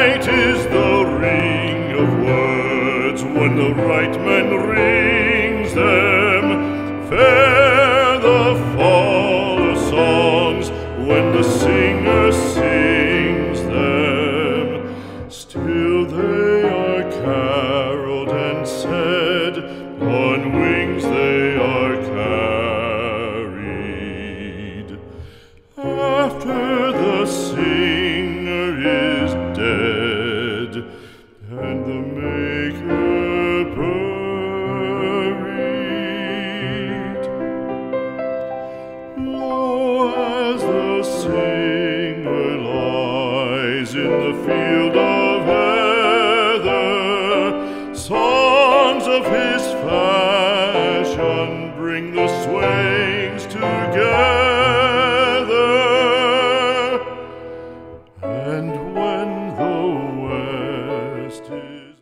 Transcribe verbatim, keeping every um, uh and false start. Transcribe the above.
Right is the ring of words when the right man rings them. Fair the fall of songs when the singer sings them. Still they are caroled and said, on wings they are carried. After the singer is dead and the maker buried, lo, as the singer lies in the field of heather, songs of his fashion bring the swains together. And when the west is